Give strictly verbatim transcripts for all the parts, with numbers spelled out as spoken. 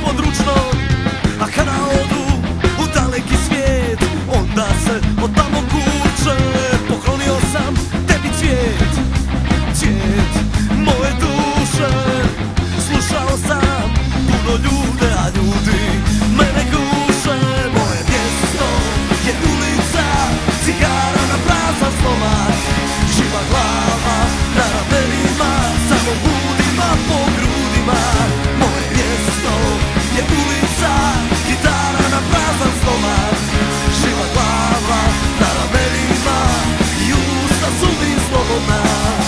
pod ručnom. A kada odu u daleki svijet, onda se od tamo kuće. Poklonio sam tebi cvijet, cvijet moje duše. Slušao sam puno ljude, a ljudi mene guše. Moje mjesto je ulica, cigara na prazan stomak, živa glava na ramenima, samo budima po grudima. Moje mjesto je ulica, gitara na prazan stomak, živa glava na ramenima i usta su mi slobodna.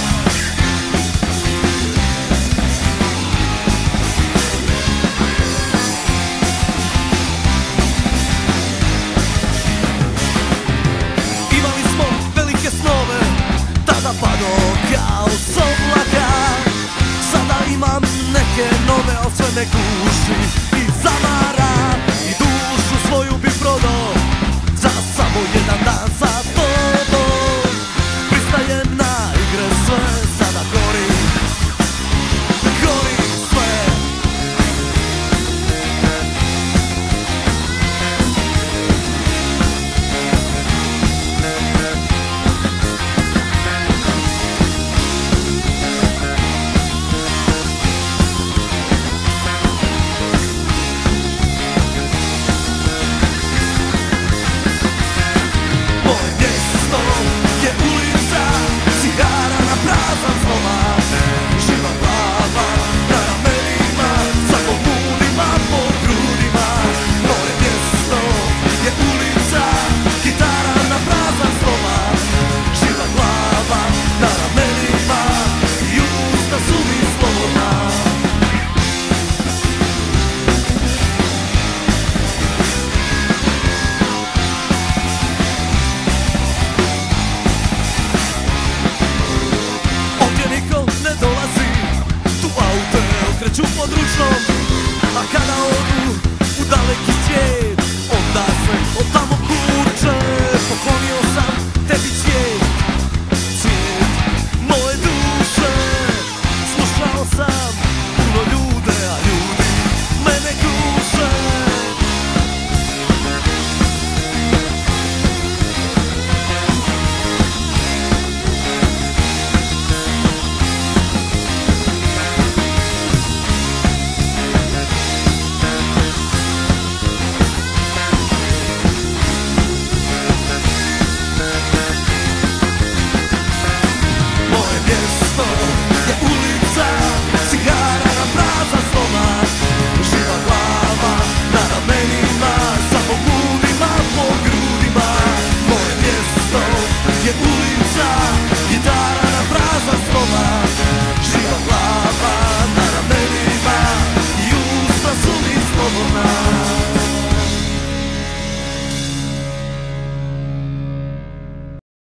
Imali smo velike snove, tada pado kao s oblaka. Sada imam neke nove, al sve me guši i zamara. I dušu svoju bi prodao za samo jedan dan sa tobom. Pristajem na igre sve, sada gori, gori sve. Moje mjesto je ulica, cigara na prazan stomak, živa glava na ramenima, samo budima po grudima. Moje mjesto je ulica, gitara na prazan stomak, živa glava na ramenima i usta su mi slobodna. Ovdje niko ne dolazi, tu aute okreću pod ručnom. A kada odu u daleki